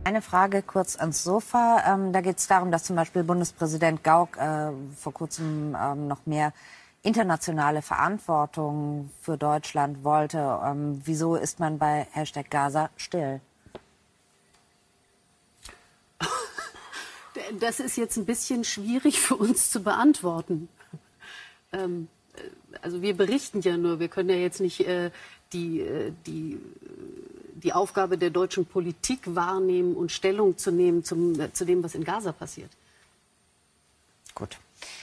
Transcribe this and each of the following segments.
Eine Frage kurz ans Sofa. Da geht es darum, dass zum Beispiel Bundespräsident Gauck vor kurzem noch mehr internationale Verantwortung für Deutschland wollte. Wieso ist man bei #Gaza still? Das ist jetzt ein bisschen schwierig für uns zu beantworten. Also wir berichten ja nur, wir können ja jetzt nicht die Aufgabe der deutschen Politik wahrnehmen und Stellung zu nehmen zu dem, was in Gaza passiert. Gut.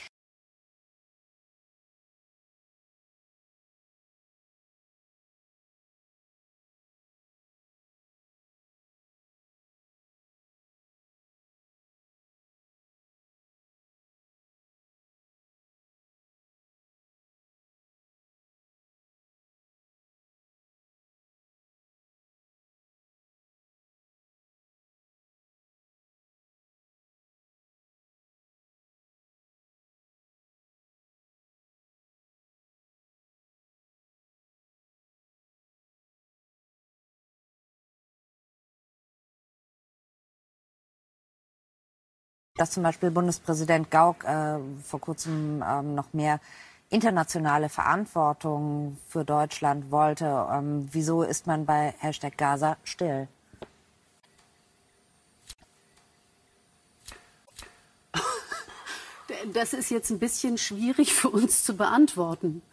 Dass zum Beispiel Bundespräsident Gauck vor kurzem noch mehr internationale Verantwortung für Deutschland wollte. Wieso ist man bei #Gaza still? Das ist jetzt ein bisschen schwierig für uns zu beantworten.